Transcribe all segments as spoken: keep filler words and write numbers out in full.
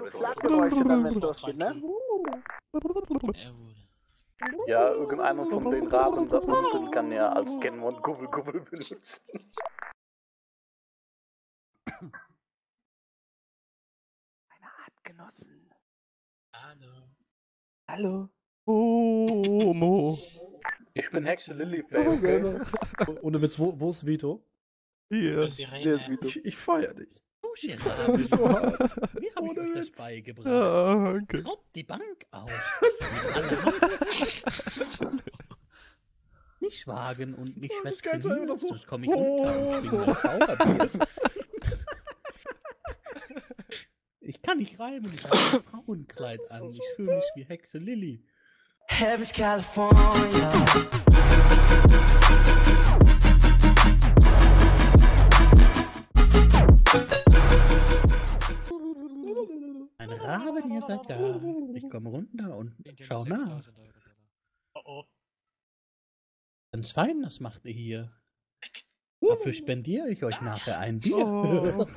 Schlaggeräusche dann, wenn es losgeht, ne? Ja, irgendeiner von den Raben da unten kann ja als Kennwort Gubbel Gubbel benutzen. Meine Artgenossen. Hallo. Hallo. Oh, Mo. Ich bin Hexe Lilifay, okay? Ohne Witz, wo, wo ist Vito? Hier. Das ist Der ist Vito. Ich, ich feier dich. Oh, Ich feier dich so hart. Wie habe ich Ohne euch das Witz. beigebracht? Ja, okay. Raubt die Bank aus. Nicht wagen und nicht Oh, das schwätzen, Ganze einfach noch so. sonst komme ich runter und schwinge mein Zauberbier. Ich kann nicht reimen, ich habe ein Frauenkleid Das ist so an. Ich super. fühle mich wie Hexe Lilly. Heaven's California. Ein Raben, ihr seid da. Ich komme runter und schau nach. Oh oh. Ganz fein, das macht ihr hier. Dafür spendiere ich euch nachher ein Bier. Oh.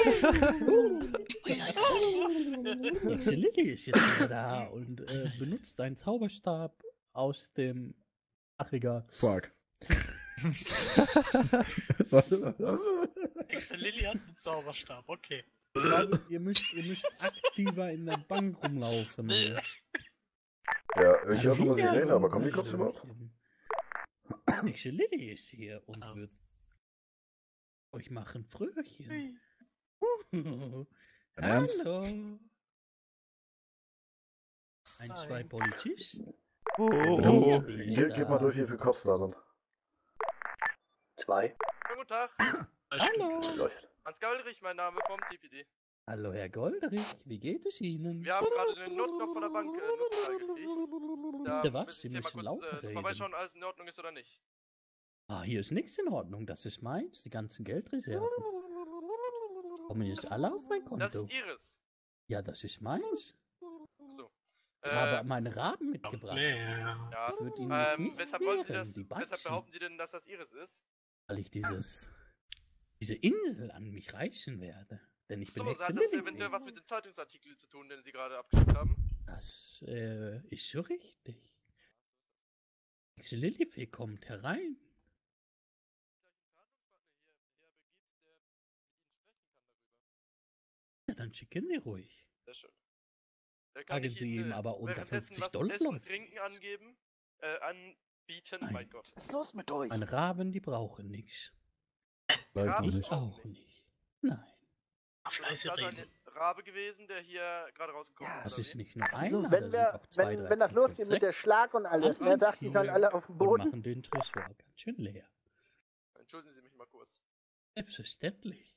Hexe Lilly ist jetzt wieder da und äh, benutzt seinen Zauberstab aus dem... Ach, egal. Fuck. Hexe Lilly hat einen Zauberstab, okay. Ich glaube, ihr müsst, ihr müsst aktiver in der Bank rumlaufen. Ja, ich höre schon mal Sirene, aber kommen die trotzdem auf? Hexe Lilly ist hier und Oh. wird euch machen Fröhchen. Ernst? Hallo. Ein, Hi. zwei Polizisten. Oh. Ge Gib mal durch, wie viel kostet das denn? Zwei. Schönen guten Tag, Hallo. Läuft. Hans Galdrich, mein Name vom T P D. Hallo, Herr Golderich. Wie geht es Ihnen? Wir haben gerade den Notknopf von der Bank äh, nutzbar gekriegt. Da Bitte was? müssen Sie Sie mal müssen kurz lauter äh, reden. vorbeischauen, alles in Ordnung ist oder nicht. Ah, hier ist nichts in Ordnung. Das ist meins. Die ganzen Geldreserven. Kommen jetzt alle auf mein Das Konto? ist Ihres. Ja, das ist meins. So. Ich Äh, habe meine Raben mitgebracht. Ja. ja. Ich würde Ihnen Ähm, nicht weshalb wollen Sie das? wehren, die Weshalb beißen, behaupten Sie denn, dass das Ihres ist? weil ich dieses, diese Insel an mich reißen werde. Denn ich bin So, Hexe hat das Lilly. eventuell was mit den Zeitungsartikeln zu tun, den Sie gerade abgeschickt haben? Das äh, ist so richtig. Hexe Lilifee kommt herein. Ja, dann schicken Sie ruhig. Sehr schön. Äh, kann Sagen ich Sie Ihnen, ihm äh, aber unter währenddessen fünfzig was Dollar Essen, läuft. Trinken angeben? Äh, anbieten? Nein. Mein Gott. Was ist los mit euch? Meine Raben, die brauchen nichts. Weiß Raben? noch Ich nicht. auch nicht. Nein, Das Fleißig ist also reden. ein Rabe gewesen, der hier gerade rausgekommen Ja. ist. das oder ist wie? nicht nur Was ist einer. los? das Wenn, sind wir, auch zwei, wenn, drei, wenn das vier, losgeht fünf, mit der sechs. Schlag und alles, ne, Alles dachte ich dann hier. alle auf dem Und Boden. machen den Tresor ganz schön leer. Entschuldigen Sie mich mal kurz. Selbstverständlich.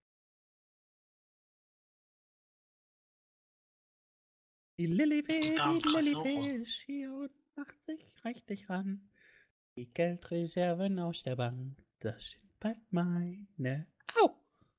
Die Lilifee, Da am die Tresor. Lilifee ist hier und macht sich richtig ran. Die Geldreserven aus der Bank, das sind bald meine. Au!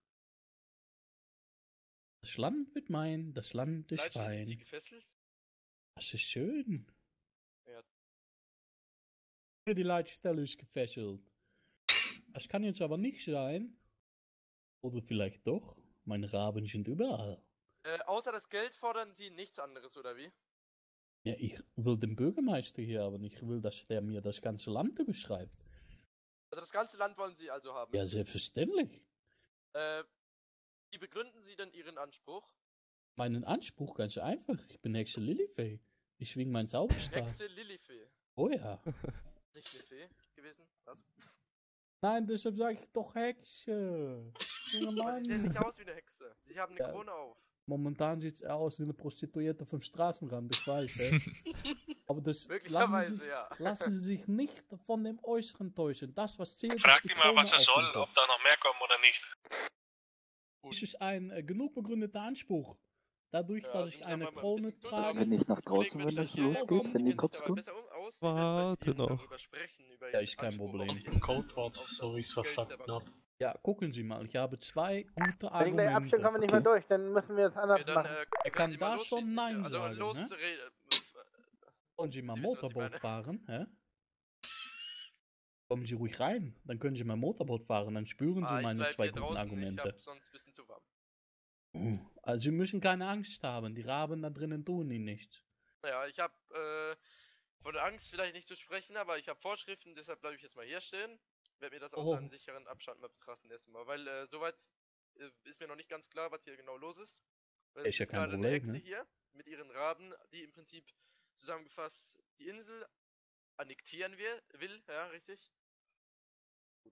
Das Land wird mein, das Land ist Leitstelle, sind Sie fein. gefesselt? Das ist schön. Ja. Ja, die Leitstelle ist gefesselt. Das kann jetzt aber nicht sein. Oder vielleicht doch. Meine Raben sind überall. Äh, außer das Geld fordern Sie nichts anderes, oder wie? Ja, ich will den Bürgermeister hier haben. Ich will, dass der mir das ganze Land überschreibt. Also das ganze Land wollen Sie also haben? Ja, im Prinzip. selbstverständlich. Äh, wie begründen Sie denn Ihren Anspruch? Meinen Anspruch ganz einfach. Ich bin Hexe Lilifee. Ich schwing meinen Zauberstab. Hexe Lilifee. Oh ja. Nicht Lilifee gewesen? Was? Nein, deshalb sage ich doch Hexe. Junge Aber Sie sehen Mann. nicht aus wie eine Hexe. Sie haben eine Ja. Krone auf. Momentan sieht es aus wie eine Prostituierte vom Straßenrand, ich weiß, hä? Aber das lassen Möglicherweise, Sie, sich, ja. lassen Sie sich nicht von dem Äußeren täuschen. Das, was zählt, Frag ist die ihn mal, was Krone er auf soll, dem Kopf. ob da noch mehr kommen oder nicht. Das ist ein äh, genug begründeter Anspruch. Dadurch, Ja, dass sind ich Sie eine aber mal ein Krone bisschen trage. Wenn ich nach Kollegen, draußen, wenn wenn das das hier losgeht, vorkommt, wenn die kennen Cops sich dabei kommen? besser um- aus, Warte wenn wir noch. darüber sprechen, über Ja, Ihren ist kein Anspruch Problem. auf Ein Ihren- Codewort, auf so das wie ich es Geld der verstanden Bank. habe. Ja, gucken Sie mal. Ich habe zwei gute Wenn ich gleich abstellen, kommen wir nicht mehr Argumente. durch, dann müssen wir es anders Okay, dann, machen. äh, Er können kann Sie mal da los, schon wie- Nein also sagen, los, ne? rede- Wollen Sie mal Sie wissen, was ich Motorboot meine. fahren, hä? Kommen Sie ruhig rein. Dann können Sie mal Motorboot fahren. Dann spüren Sie Ah, ich meine bleib zwei hier guten draußen, ich Argumente. hab sonst ein bisschen zu warm. Also Sie müssen keine Angst haben, die Raben da drinnen tun Ihnen nichts. Naja, ich habe äh, von der Angst vielleicht nicht zu sprechen, aber ich habe Vorschriften, deshalb bleibe ich jetzt mal hier stehen. Werde mir das aus Oh. einem sicheren Abstand mal betrachten erstmal, weil äh, soweit äh, ist mir noch nicht ganz klar, was hier genau los ist. Weil es Ist ja ist kein gerade eine Problem, Hexe ne? hier mit ihren Raben, die im Prinzip zusammengefasst die Insel annektieren wir, will, ja, richtig? Gut.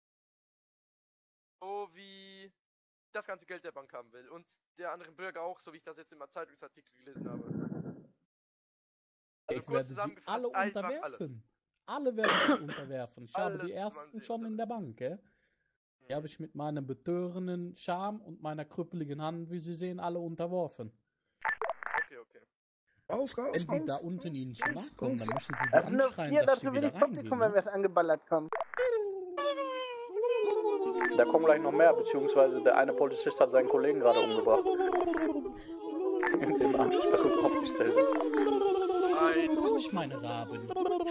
So wie das ganze Geld der Bank haben will und der anderen Bürger auch, so wie ich das jetzt im Zeitungsartikel gelesen habe. Also Ich kurz werde Sie zusammengefasst, alle einfach unterwerfen. alles. Alle werden sich unterwerfen. Ich habe die Alles man ersten sie schon in der Bank, gell? Die habe ich mit meinem betörenden Charme und meiner krüppeligen Hand, wie Sie sehen, alle unterworfen. Okay, okay. Raus, raus, Wenn die raus, da unten raus, Ihnen zu raus, nahe kommen, dann raus. müssen Sie die Das sind nur anschreien, vier, dass dazu sie will wieder ich reingehen. Praktikum, wenn Ne? wir es angeballert kommen. Da kommen gleich noch mehr, beziehungsweise der eine Polizist hat seinen Kollegen gerade umgebracht. In dem Ansperrung aufgestellt ist. Ein Durch meine Raben.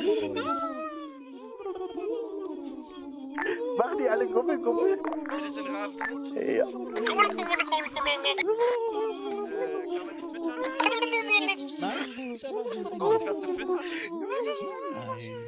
Machen die alle Gummel, Gummel? Viele sind Raben. Ja. Äh, kann man nicht füttern? Nein, dabei sind sie Oh, nicht. ich kann zu füttern. Nein.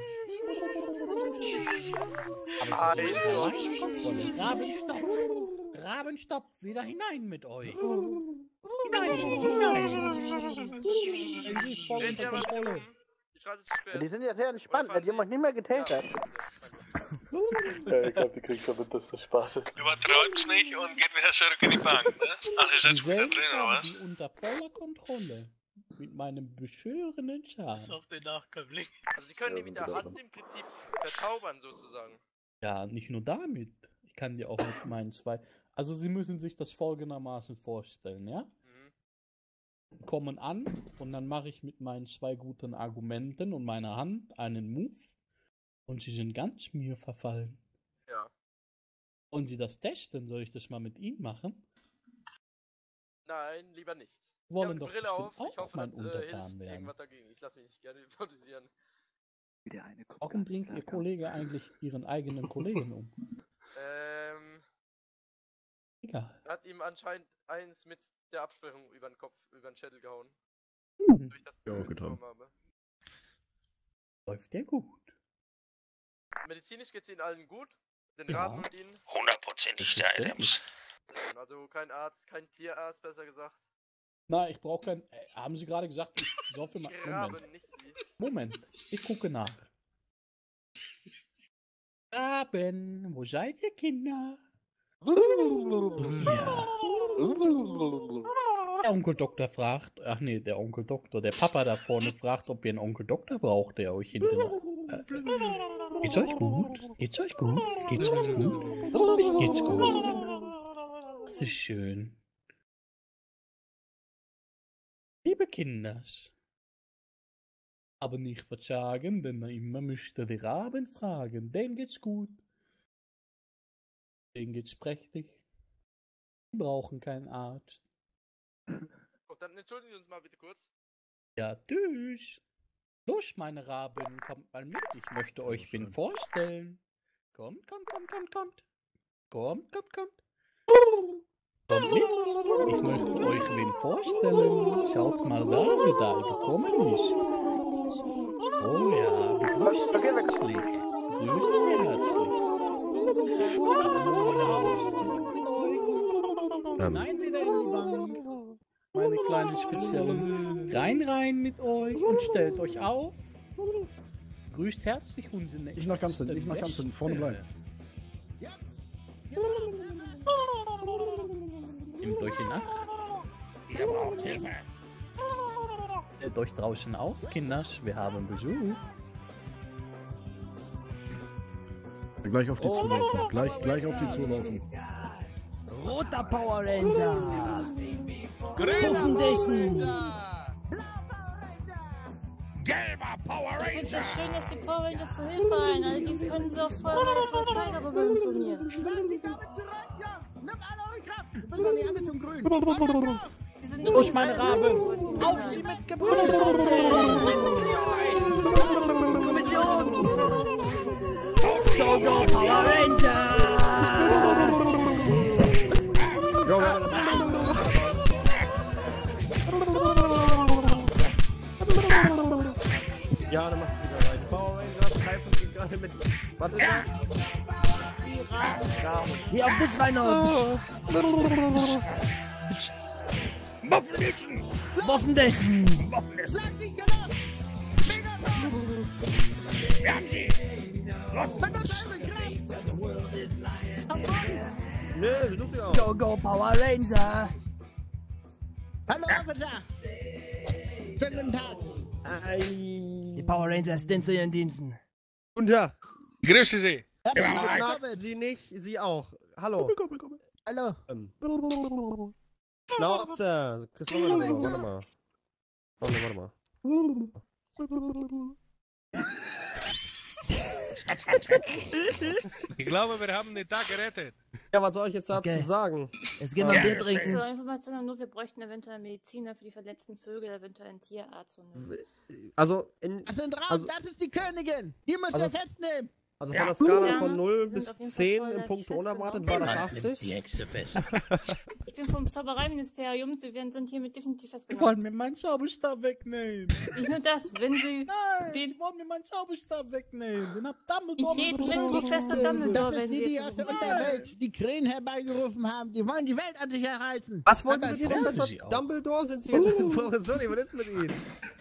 Ein Aber sie sind Gott. allein in Kontrolle. Rabenstopp! Rabenstopp! Wieder hinein mit euch! Hinein! Hinein! Wenn Sie voll Rennt unter ja was Kontrolle. rum. Die Straße ist gesperrt. Die sind ja sehr entspannt, weil die haben euch nicht mehr getasert. Ja, ich glaube, die kriegt damit das so Spaß. Übertreibt's nicht und geht wieder zurück in die Bank, ne? Ach, ihr seid Sie schon wieder selbst drin, oder haben was? die unter voller Kontrolle. Mit meinem beschwörenden Bis Charme. auf den Nachkömmling. Also sie können Ja, die mit sind der sie da Hand drin. im Prinzip verzaubern, sozusagen. Ja, nicht nur damit. Ich kann die auch mit meinen zwei. Also, Sie müssen sich das folgendermaßen vorstellen, ja? Mhm. Kommen an und dann mache ich mit meinen zwei guten Argumenten und meiner Hand einen Move und sie sind ganz mir verfallen. Ja. Wollen Sie das testen? Soll ich das mal mit Ihnen machen? Nein, lieber nicht. Ich Wollen habe eine doch Brille bestimmt auf. auch Ich hoffe, mein das äh, Untertan hilft werden. irgendwas dagegen. Ich lasse mich nicht gerne hypnotisieren. Warum bringt Ihr Kollege eigentlich Ihren eigenen Kollegen um? Ähm, Egal. hat ihm anscheinend eins mit der Absperrung über den Kopf, über den Schädel gehauen. Hm, Durch das Ja, ich getan. mitbekommen habe. läuft ja gut. Medizinisch geht's ihnen allen gut. Den Ja. Raben und ihnen. Hundertprozentig der Items. Also kein Arzt, kein Tierarzt, besser gesagt. Na, ich brauche kein. Äh, haben Sie gerade gesagt, ich soll für mal. Die Moment. Raben, nicht sie. Moment, ich gucke nach. Raben, wo seid ihr, Kinder? Ja. Der Onkel Doktor fragt, ach nee, der Onkel Doktor, der Papa da vorne fragt, ob ihr einen Onkel Doktor braucht, der euch hinten. Äh, äh, geht's euch gut? Geht's euch gut? Geht's euch gut? Mir geht's gut. Das ist schön. Liebe Kinders, aber nicht verzagen, denn immer müsst ihr die Raben fragen. Denen geht's gut. Denen geht's prächtig. Die brauchen keinen Arzt. Oh, dann entschuldigen Sie uns mal bitte kurz. Ja, tschüss. Los, meine Raben, kommt mal mit. Ich möchte euch wen vorstellen. Kommt, kommt, kommt, kommt, kommt. Kommt, kommt, kommt. Kommt mit. Ich möchte euch wen vorstellen. Schaut mal da, wie da gekommen ist. Oh ja, begrüßt Okay, wir- herzlich. Begrüßt herzlich. Ähm. Nein, wieder in die Bank. Meine kleinen Speziellen. Rein, rein mit euch und stellt euch auf. Grüßt herzlich unsere Nicht nach ganz hinten, nicht nach ganz hinten, vorne bleiben. Nehmt euch in Acht. Ihr braucht Hilfe. Stellt euch draußen auf, Kinders. Wir haben Besuch. Gleich auf die zulaufen. Gleich, gleich auf die zulaufen. Roter Power Ranger. Puffendichten. Ich finde es schön, dass die Power Ranger zur Hilfe eilen. Allerdings können sie auch vorher mal die Polizei darüber informieren. Sie sind nur Los, meine Raben. Auf Auf sie sie mit! mit Gebrüll. Kommission. Go, go, Power Ranger. Ja, Ja, dann machst du es wieder rein. Power Rangers, Typhon geht gerade mit. Was ist das? Ja. Hier auf den Schweinehund. Muffendessen! Muffendessen! Muffendessen! Wir haben sie! Los! Nö, wie tust du auch? Go, go, Power Ranger! Hallo, Officer! Schönen guten Tag! Die Power Rangers stehen zu ihren Diensten. Guten Tag! Grüße Sie! Nein, Sie nicht, Sie auch. Hallo. Hallo. Ähm. Schnauze! Chris, warte mal, warte mal. Warte mal, warte mal. Ich glaube, wir haben den Tag gerettet. Ja, was soll ich jetzt dazu Okay. sagen? Jetzt gehen wir ein Bier trinken. Zur Information haben nur, wir bräuchten eventuell einen Mediziner für die verletzten Vögel, eventuell einen Tierarzt. Und einen Also, in, Das sind raus, also, das ist die Königin! Die müsst ihr Also- festnehmen! also Ja. von der Skala Ja, von null Sie bis sind auf jeden Fall zehn voll im Punkt festgenommen. unerwartet war das achtzig. Die Hexe fest. ich bin vom Zaubereiministerium, Sie werden, sind hiermit definitiv Die festgenommen. wollen mir meinen Zauberstab wegnehmen. Nicht nur das, wenn Sie Nein, den... die wollen mir meinen Zauberstab wegnehmen. Den hab Ich Dumbledore rede mitgebracht. mit wie fester Dumbledore, Das ist wenn die, Sie die jetzt aus der versuchen. Unterwelt die Krähen herbeigerufen haben. Die wollen die Welt an sich erreizen. Was wollen Sie Aber mit wir- Professor Sie auch. Dumbledore? Sind Sie jetzt in Professor? Was ist mit Ihnen?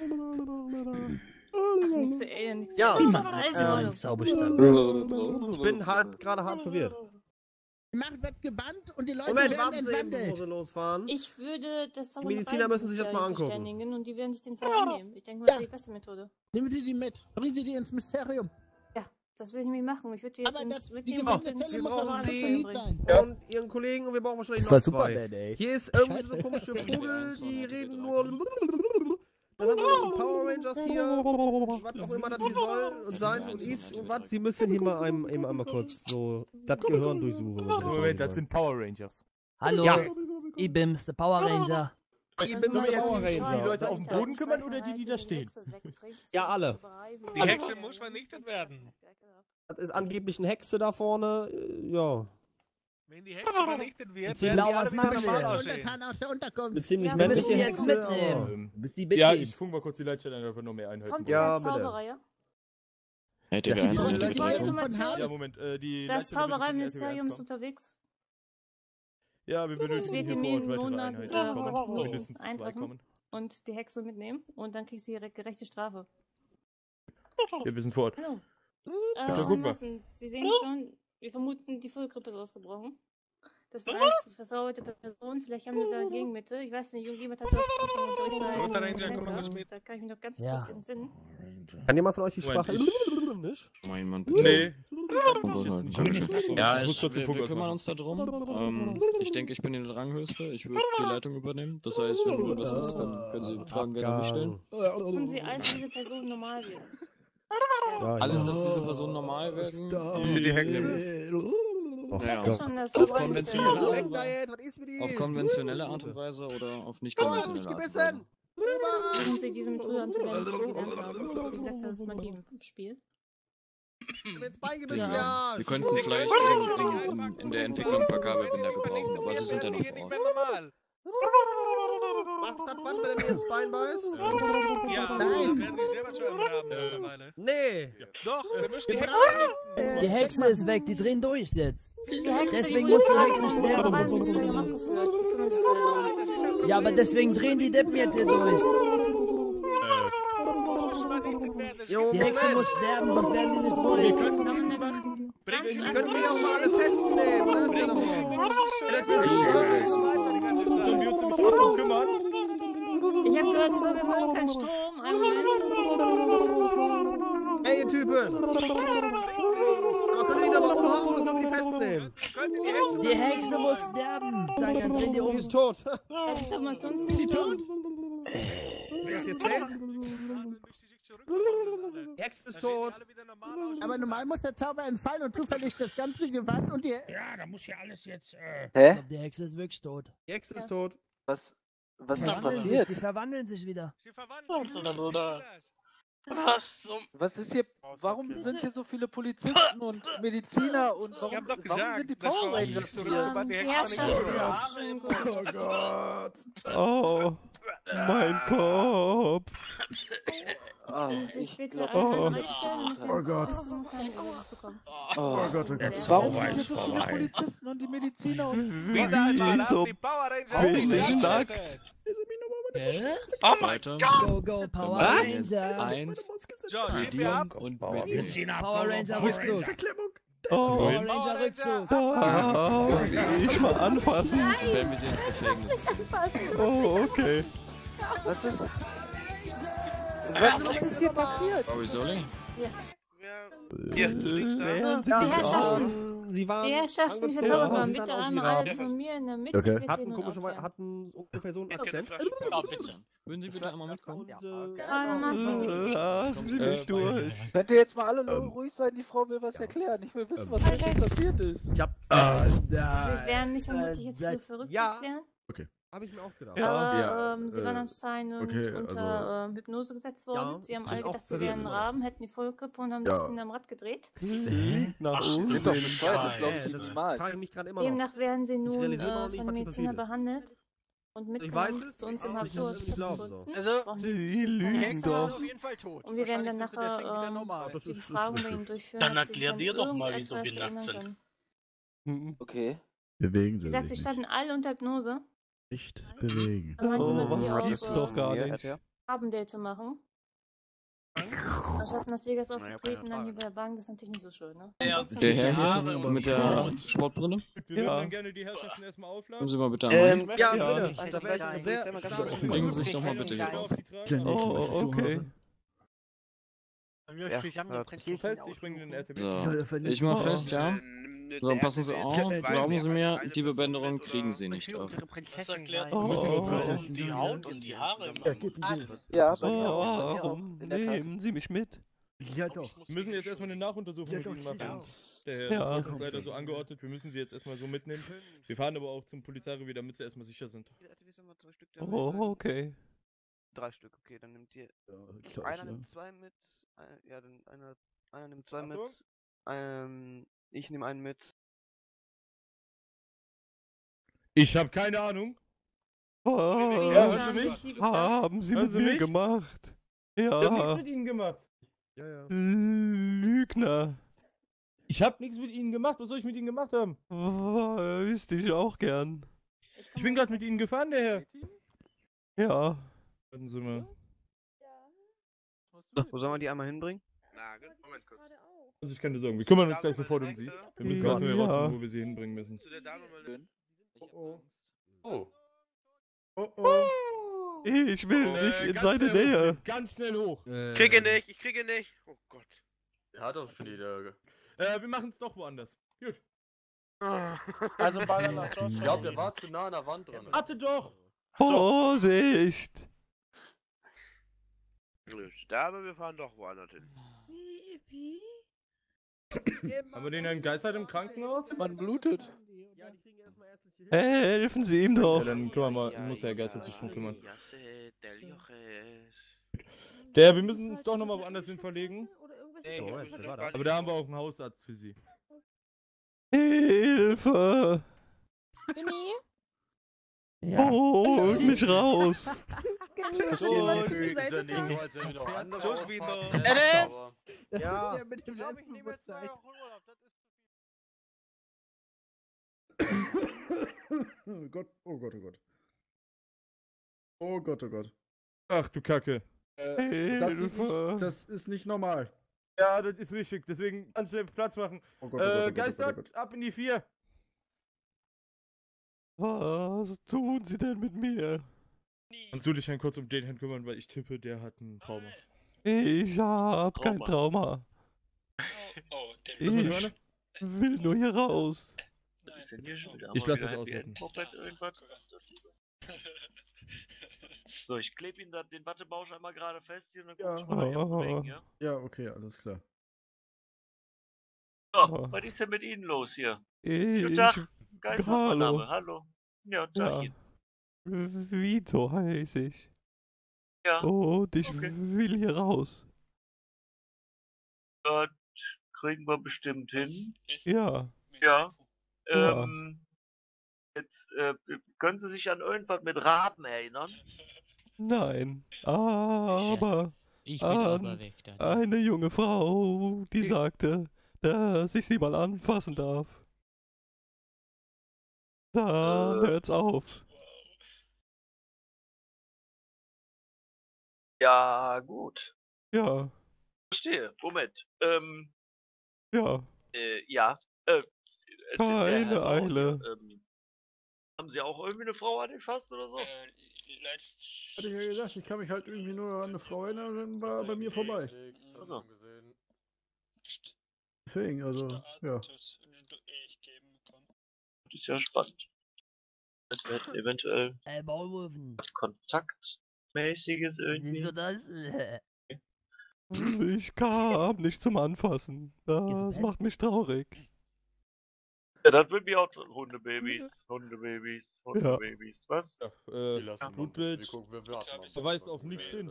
Ach, nix, ey, nix. Ja, Alles ähm, in Ordnung. Zauberstab. Ich bin halt gerade hart verwirrt. Die Macht wird gebannt und die Leute Moment, werden warten Sie eben, bevor entwandelt. Sie losfahren. Ich würde das Die Mediziner müssen sich das mal angucken. verständigen und die werden sich den Fall annehmen. Ich denke mal, das ist die beste Methode. Nehmen Sie die mit. Bringen Sie die ins Mysterium. Ja, das will ich nämlich machen. Ich würde die jetzt Aber ins das, die mitnehmen Gefängniszelle wir muss brauchen aber Sie- alles sein. Und Ihren Kollegen und wir brauchen wahrscheinlich Das war noch zwei. Superman, ey. Hier ist irgendwie so Scheiße. komische Vogel, die reden nur. Dann haben wir noch die Power Rangers hier, was auch immer das hier soll und sein und ist und was. Sie müssen hier mal einmal, eben einmal kurz so das Gehirn durchsuchen. Moment, das sind Power Rangers. Hallo, Ja. ich bin's, der Power Ranger. Ich bin Sollen wir jetzt Power die Ranger. Leute auf dem Boden kümmern oder die, die da stehen? Ja, alle. Die Hexe muss vernichtet werden. Das ist angeblich eine Hexe da vorne. äh, Ja. Wenn die Hexe vernichtet wird, Sie werden die blau, alle was wieder machen normal wir? aussehen. Untertan aus der Unterkunft. Eine ziemlich Ja, Wir müssen männliche die jetzt Hexe. aber- mitnehmen. Bis die Ja, mitgehen. ich funke mal kurz die Leitstelle ein, einfach noch mehr Einheiten. Kommt Ja, der bitte. Zauberer, ja? Hätte Ja, wir die eins Leute- nicht die gekriegt. Leute- Information von Ja, Hades. Moment, äh, die Das Leitstelle bitte von Zaubereiministerium ist R T W eins kommen. unterwegs. Ja, wir Es benötigen wird hier in vor Ort jeden weitere Monat Einheiten. äh, kommen. Kontrollen Mindestens zwei eintreffen kommen. und die Hexe mitnehmen und dann kriegt sie ihre gerechte Strafe. Wir sind vor Ort. Hallo. Äh, Ja, Frau guck mal. Massen, Sie sehen schon, wir vermuten, die Vollgrippe ist ausgebrochen. Das sind alles versaute Personen, vielleicht haben Sie da Gegenmittel. Ich weiß nicht, irgendjemand hat doch Unterricht bei Roter Ranger, Snap komm mal gehabt. mit. Da kann ich mich noch ganz Ja. gut entsinnen. Kann jemand von euch die Moment, Sprache ich- nicht? Mal jemand Nee. Ja, Ich muss ich, kurz den wir, Funk wir kümmern ausmachen. uns darum. Ähm, ich denke, ich bin die Ranghöchste. Ich würde die Leitung übernehmen. Das heißt, wenn irgendwas ist, dann können Sie Fragen gerne an mich stellen. Und Sie als diese Person normal werden. Ja, Alles, ja. dass diese Personen normal werden. Ist sie die Hexe? Ach, Das Ja. ist schon das Auf Zaubereiministerium. konventionelle Art Weg und da Weise. jetzt, was ist mit Ihnen? Auf konventionelle Art und Weise oder auf nicht Komm, konventionelle ich Art und gebissen! Weise. Versuchen Sie diese Methode anzuwenden, die Sie gelernt haben. Wie gesagt, das ist Magie im Spiel. Ich hab ins Bein gebissen, Ja. ja! Wir könnten vielleicht in, in, in, in der Entwicklung ein paar Kabelbinder gebrauchen, aber sie sind ja noch vor Ort. Macht das was, wenn er mir ins Bein beißt? Ja, Nein. werden die selber schon haben mittlerweile. Nee! Doch, wir müssen die Wir Hexe brauchen- Die Hexe ist weg, die drehen durch jetzt. Die Hexe, Deswegen die muss die wurde Hexe vom sterben. Zaubereiministerium abgeführt. Die kümmern sich gerade darum. Ja, aber deswegen drehen die Deppen jetzt hier durch. Jo, Die Hexe Moment! muss sterben, sonst werden die nicht ruhig. Wir können nichts machen. Wir können mich auch mal alle festnehmen, ne? Ja, doch. Sollen wir uns nämlich auch drum kümmern? Ich hab gehört, Vögel mögen keinen Strom. Einen Moment. Ey, ihr Typen! Aber können wir die nochmal umhauen oder können wir die festnehmen? Die Hexe muss sterben. Dann dann drehen die Die um. ist tot. Ja, die Information ist tot. Ist das jetzt safe? Die Hexe ist tot. Aber normal muss der Zauber entfallen und zufällig das ganze Gewand und die... Ja, da muss ja alles jetzt. Äh, Ich Hä? glaub, die Hexe ist wirklich tot. Die Hexe ist tot. Was, was Die ist verwandeln sich, passiert? die verwandeln sich wieder. Sie verwandeln Was zum... Was ist hier... Warum sind hier so viele Polizisten und Mediziner und warum, Ich hab doch warum gesagt, Oh sind die das Power war Rangers so, hier? sobald die Die Hexe Herrschaft. vernichtet wird. Oh. Mein Kopf. Oh, Sich ich bitte glaub, alle ich einstellen und Oh wir Gott. müssen einen kleinen Überblick bekommen. Oh Gott, oh Gott. Warum Vorbei, sind hier so viele vorbei. Polizisten und die Mediziner und... Wieder einmal auf die Power Ranger. Richtig nackt. Oh mein Gott! Go, go, Power Was? Ranger. Eins, So, gib mir Medium ab. und Power Medium. Benzin ab. Power Ranger Power Rückzug. Oh, Power Ranger Rückzug. darf ich mal anfassen? Dann werden wir sie ins Gefängnis. Nicht anfassen. Oh, okay. Was ist... Was, was ist hier passiert? Sorry, Solly? Ja. Hier, du liegst da. Also, die Ja, Herrschaften, Sie waren die Herrschaften, die angezogen, Verzauberer, sie bitte sahen aus wie einmal Raben. zu mir in der Mitte. Okay. bitte Hatten hin und komischerweise, aufwärmen. hatten ungefähr so einen Hier, Akzent. Flasche. Ja, bitte. Würden Sie bitte einmal mitkommen? Und, äh, Einigermaßen. Lassen Sie mich durch. Könnt ihr jetzt mal alle Ähm. ruhig sein? Die Frau will was erklären. Ich will wissen, was wirklich passiert ist. Ich hab, Sie werden mich vermutlich jetzt für verrückt ja. erklären. hab ich mir auch gedacht. Ja. Aber Ja, ähm, sie äh, waren anscheinend okay, unter also- ähm, Hypnose gesetzt worden. Ja, sie haben ich alle bin auch gedacht, sie wären verwirrt. Raben, hätten die Vollkrippe und haben Ja. ein bisschen am Rad gedreht. Nach Die oben. sind doch bescheuert, das Nein. glaubst du Ich niemals. frage mich gerade immer noch. Demnach werden sie nun realisiere immer noch äh, nicht, von was hier Mediziner passiert ist. behandelt und Ich weiß mitgenommen es, zu uns im aber ich kann es Haus. nicht glauben, so. Also, Brauchen Sie Sie nicht lügen zu doch. fragen. auf jeden Fall tot. Und wir werden dann Wahrscheinlich sind sie deswegen wieder nachher normal. ähm, die ist- ist Befragung bei richtig. ihnen durchführen. Dann ob sie sich erklär an dir doch mal, wieso irgendetwas wir nackt erinnern sind. können. Okay. Bewegen Wie Sie gesagt, sie sich standen alle unter Hypnose. nicht. Nicht bewegen. Dann meinte Oh, man, die was auch, gibt's doch gar ähm, nicht. Abenddate zu machen. Anstatt in Las Vegas aufzutreten, dann hier bei der Bank, das ist natürlich nicht so schön, ne? Ansonsten- Der Herr Haare hier und mit der Haare. Sportbrille? Wir würden Ja. dann gerne die Herrschaften erstmal aufladen. Kommen Sie mal bitte einmal Ähm, mit. ja, Ja. bitte. Ich Da hätte wäre vielleicht ich sehr einmal ganz stark kurz- drüber. Legen Sie sich doch mal bitte hier auf. Oh, okay. Ja, Du fest, ich bringe den R T W. So, ich mach fest, ja. So, passen Sie auf. Glauben Sie mir, die Bewenderung kriegen Sie nicht auf. Das erklärt Oh, oh, oh, die Haut und die Haare im Ja, Oh, bei mir auch. warum nehmen Sie mich mit? Ja, doch. Wir müssen jetzt erstmal eine Nachuntersuchung mit Ihnen machen. Der Ja. Herr hat uns leider so angeordnet, wir müssen Sie jetzt erstmal so mitnehmen. Wir fahren aber auch zum Polizeirevier, damit Sie erstmal sicher sind. Oh, okay. Drei Stück, okay, dann nimmt ihr. klar, Einer ja. nimmt zwei mit. äh, Ja, dann einer, einer nimmt zwei Achtung. mit. Ähm, ich nehme einen mit. Ich habe keine Ahnung. Ja, Was hörst du mich? haben Sie Hören mit Sie mir mich? gemacht? Ich hab nichts Ja. mit Ihnen gemacht. Ja, ja. Lügner. Ich hab nichts mit Ihnen gemacht. Was soll ich mit Ihnen gemacht haben? Wüsste ich auch gern. Ich bin gerade mit Ihnen gefahren, der Herr. Ja. Warten Sie mal. So, wo sollen wir die einmal hinbringen? Nagel, Moment kurz. Also ich kann dir sagen, wir kümmern uns gleich sofort um Sie. Wir müssen Ja, gerade nur ja. herausfinden, wo wir Sie hinbringen müssen. Zu der Dame mal. Oh. Oh. Oh oh. Ich will Äh, nicht in ganz seine schnell hoch, Nähe. Ganz schnell hoch. Kriege nicht, ich kriege nicht. Oh Gott. Er hat doch schon die Tage. Äh, wir machen es doch woanders. Gut. Also Baller nach George. Ich glaube, der war zu nah an der Wand dran. Warte doch. Vorsicht. Gut, da aber wir fahren doch woanders hin. Haben wir den Herrn Geisert im Krankenhaus? Man blutet. Ja, die kriegen erstmal erstliche Helfen Sie ihm doch. Ja, dann kümmern wir, muss der Herr Geisert sich drum kümmern. Jasse, der Joches. Der, wir müssen uns doch nochmal woanders hin verlegen. Nee, wir müssen das Aber da haben wir auch einen Hausarzt für Sie. Hilfe. Benni? Ja. Holt mich raus. So, Ja. mit dem Selbstbewusstsein. Oh Gott, oh Gott, oh Gott. Oh Gott, oh Gott. Ach du Kacke. Äh, das, ist Hilfe. nicht, das ist nicht normal. Ja, das ist wichtig, deswegen ganz schnell Platz machen. Oh Gott, oh Gott, oh Äh, Gott, oh Gott, oh Geistert, Gott. ab in die vier. Was tun Sie denn mit mir? Kannst du dich dann kurz um den Herrn kümmern, weil ich tippe, der hat ein Trauma. Ich hab kein Trauma. Oh, der Was Ich meine? will nur hier raus. Was ist denn hier schon wieder? Ich Haben wir lass das wieder auswerten. Happy End Moped irgendwas? So, ich klebe ihn da den Wattebausch einmal gerade fest hier und dann guck ich mal hier Oh. wegen, ja? Ja, okay, alles klar. So, Oh. was ist denn mit Ihnen los hier? Ich. Guten Tag, Geist mein Hallo. Name, hallo. Ja, Ja. Tagchen. Vito heiße ich. Ja, Und ich okay. will hier raus. das kriegen wir bestimmt hin. Ja. Ja. Ja. Ähm, jetzt, äh, können Sie sich an irgendwas mit Raben erinnern? Nein, aber Ich bin an aber weg dann. eine junge Frau, die sagte, dass ich sie mal anfassen darf. Dann Äh. hört's auf. Ja, gut. Ja, Verstehe. Moment. Ähm, ja, äh, ja. Äh, äh, der keine Herr Bauer Eile. hier, ähm, haben Sie auch irgendwie eine Frau angefasst oder so? Hatte ich ja gesagt, ich kann mich halt irgendwie nur an eine Frau erinnern und dann war er bei mir vorbei. Also. Deswegen, also, ja. Das ist ja spannend. Es wird eventuell Ey, Maulwurfen. was Kontaktmäßiges irgendwie. Siehst du das? Ich kam nicht zum Anfassen. Das macht mich traurig. Ja, das will mich auch tun. Hundebabys, Hundebabys, Hundebabys. Was? Ja, äh, Blutbild. Verweist auf nichts hin.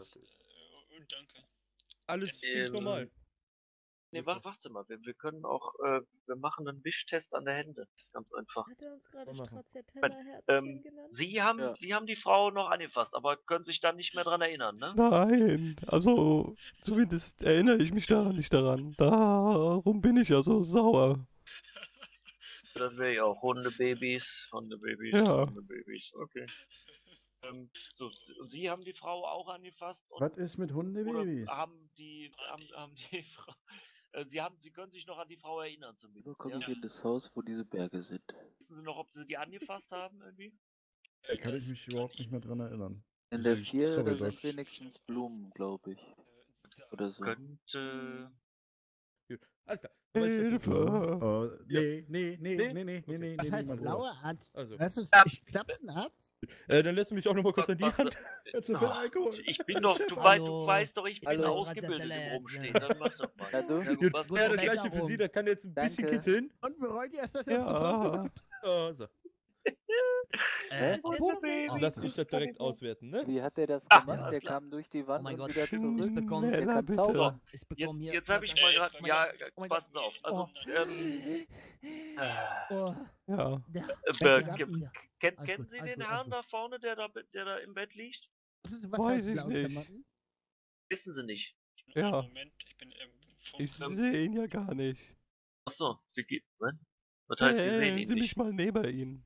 Alles Ähm, ähm, normal. Nee, warte, warte mal. Wir, wir können auch, äh, wir machen einen Wischtest an der Hände. Ganz einfach. Hat er uns gerade Machen. Stracciatella-Herzchen Ähm, genannt? Sie haben, Ja. Sie haben die Frau noch angefasst, aber können sich dann nicht mehr dran erinnern, ne? Nein, also zumindest erinnere ich mich da nicht daran. Darum bin ich ja so sauer. Dann wäre ich auch Hundebabys, Hundebabys, Ja. Hundebabys, okay. Ähm, so, und Sie haben die Frau auch angefasst? Und, Was ist mit Hundebabys? Oder haben die, haben, haben die Frau, äh, Sie haben, Sie können sich noch an die Frau erinnern zumindest, Wo komme ja? ich in das Haus, wo diese Berge sind? Wissen Sie noch, ob Sie die angefasst haben irgendwie? Da kann ich mich überhaupt nicht mehr dran erinnern. In der Deswegen, vier, sorry, da sind Doc. wenigstens Blumen, glaube ich. Oder so. Könnte... Alles klar. Hilfe! Oh, nee, nee, nee, nee, nee, nee, nee, nee, Was nee, heißt mein blauer Bruder. Arzt? Also. Was ist ich Klapsenarzt? Äh, dann lässt du mich auch noch mal kurz an die Was- Hand. Ja, zu viel Ach, Alkohol. Ich bin doch, du weißt, du Hallo. weißt doch, ich bin Hallo. ausgebildet im Rumstehen. Dann mach doch mal. Ja, du? Ja, gut, Gut, was, ja, das Gut, gleiche für Besserung. Sie, das kann jetzt ein bisschen Danke. kitzeln. Und bereut ihr erst, dass ihr das getrunken Ja, habt? Oh, so. Äh, Dann lass ich das direkt auswerten, ne? Wie hat der das Ah, gemacht? alles Der klar. kam durch die Wand Oh mein und Gott, wieder zurück. ich bekomme, Der schneller kann bitte. zaubern. ich bekomme jetzt, hier... jetzt habe ich mal gerade, ja, passen Sie auf. Also, ähm, Oh, ja. der, äh, der, äh, der, kenn, ja. kennt, Alles kennen gut, Sie alles den gut, Herrn alles da vorne, der da, der da im Bett liegt? Was, ist, was Weiß heißt ich blaue nicht. Klamotten? Wissen Sie nicht. Ja. Ich sehe ihn ja gar nicht. Achso, Sie geht, ne? Was heißt, Sie sehen Stellen ihn Sie mich nicht? mal neben ihn.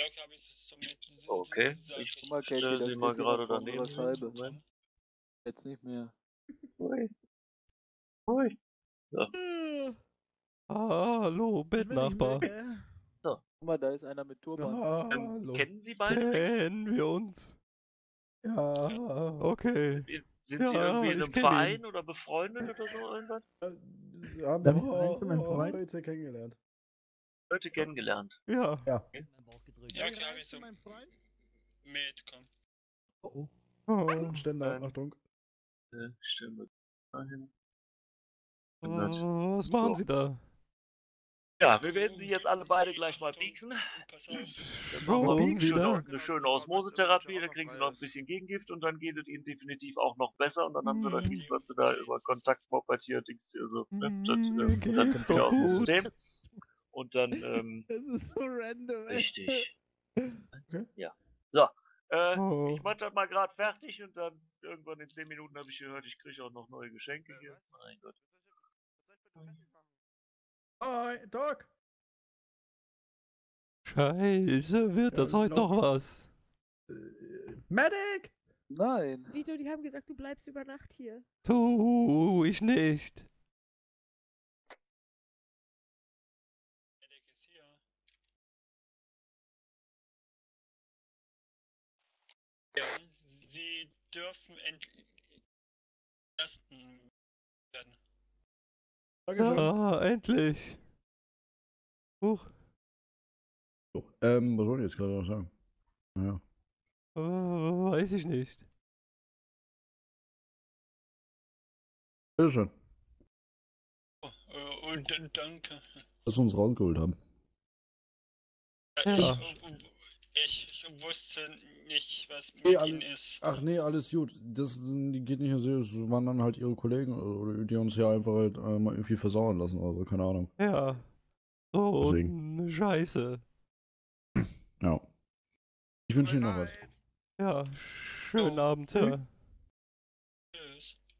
Okay, ich Guck mal, Katie, stelle da Sie steht mal hier gerade noch vor daneben. unserer Scheibe. Moment. Jetzt nicht mehr. Ui. Ui. Ja. Hallo, Bettnachbar. So. Guck mal, da ist einer mit Turban. Ja, Ähm, hallo. kennen Sie beide? Kennen wir uns? Ja. Okay. Sind Sie Ja, irgendwie in ich einem kenn Verein ihn. oder befreundet oder so irgendwas? Wir haben Darf ich wir mal rein zu meinem Freund? heute kennengelernt. Leute kennengelernt. Ja. Ja. Ja, klar, ich so. Mein Freund? Mitkommen. Oh, Oh. oh. Ständer, Ähm. Achtung. Äh, stellen wir dahin. Oh, was machen Sie da? Ja, wir werden Sie jetzt alle beide gleich mal pieksen. Dann machen wir Schon eine schöne, wieder? eine schöne Osmosetherapie, dann kriegen Sie noch ein bisschen Gegengift und dann geht es Ihnen definitiv auch noch besser und dann haben Sie Mhm. natürlich, was Sie da über Kontakt moppatiert, also, ne, das, Mir ähm, dann geht's sind wir doch aus dem gut. System. Und dann, ähm, Das ist so random, ey. richtig. Okay. Ja. So, äh, Oh. ich mach das mal gerade fertig und dann irgendwann in zehn Minuten habe ich gehört, ich kriege auch noch neue Geschenke hier. Mein Gott. Hi, Doc. Scheiße, wird das Ja, heute lauf. noch was? Äh, Medic! Nein. Vito, die haben gesagt, du bleibst über Nacht hier. Tu ich nicht. Ja, sie dürfen entlassen werden. Dankeschön. Ah, endlich. Huch. So, ähm, was soll ich jetzt gerade noch sagen? Naja. Äh, weiß ich nicht. Bitteschön, Oh, äh, und dann danke. dass sie uns rausgeholt haben. Äh, Ja. Ich, ich, ich wusste nicht, was mit Nee, ihnen alle- ist. Ach nee, alles gut. Das die geht nicht so. Es waren dann halt ihre Kollegen, oder die uns ja einfach halt äh, mal irgendwie versauern lassen oder so, keine Ahnung. Ja. So Deswegen. eine Scheiße. Ja. Ich wünsche Ihnen noch was. Ja, Schönen Abend, Sir. Tschüss.